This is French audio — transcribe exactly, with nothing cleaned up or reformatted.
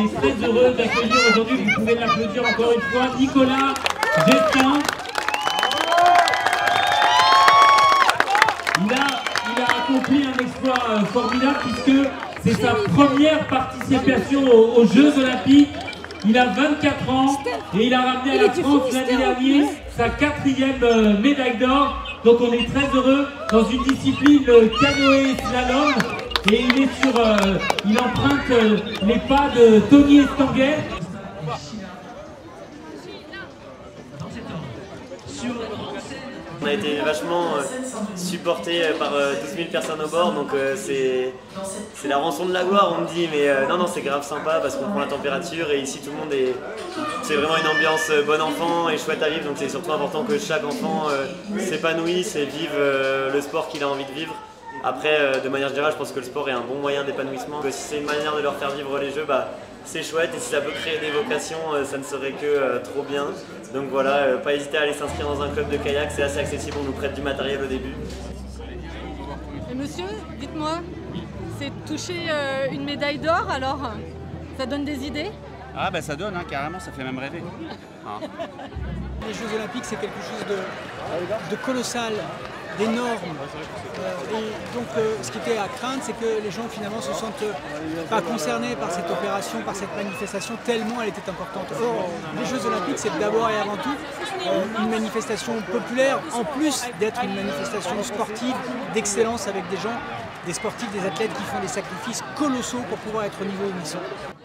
est très heureux d'accueillir aujourd'hui, vous pouvez l'applaudir encore une fois, Nicolas Gestin. Il a, il a accompli un exploit euh, formidable puisque c'est sa première participation aux, aux Jeux Olympiques. Il a vingt-quatre ans et il a ramené à la France l'année dernière sa quatrième euh, médaille d'or. Donc on est très heureux dans une discipline le canoë slalom et il est sur, euh, il emprunte euh, les pas de Tony Estanguet. On a été vachement euh, supporté par euh, douze mille personnes au bord, donc euh, c'est la rançon de la gloire, on me dit, mais euh, non, non, c'est grave sympa parce qu'on prend la température et ici tout le monde est. C'est vraiment une ambiance euh, bon enfant et chouette à vivre, donc c'est surtout important que chaque enfant euh, s'épanouisse et vive euh, le sport qu'il a envie de vivre. Après, euh, de manière générale, je pense que le sport est un bon moyen d'épanouissement. Si c'est une manière de leur faire vivre les jeux, bah, c'est chouette et si ça peut créer des vocations, euh, ça ne serait que euh, trop bien. Donc voilà, euh, pas hésiter à aller s'inscrire dans un club de kayak, c'est assez accessible, on nous prête du matériel au début. Et monsieur, dites-moi, c'est toucher euh, une médaille d'or alors, ça donne des idées? Ah bah ça donne, hein, carrément, ça fait même rêver. Hein. Les Jeux Olympiques, c'est quelque chose de, de colossal, d'énorme. Euh, et donc euh, ce qui était à craindre, c'est que les gens finalement se sentent pas concernés par cette opération, par cette manifestation, tellement elle était importante. Or, les Jeux Olympiques, c'est d'abord et avant tout euh, une manifestation populaire, en plus d'être une manifestation sportive, d'excellence avec des gens, des sportifs, des athlètes qui font des sacrifices colossaux pour pouvoir être au niveau où ils sont.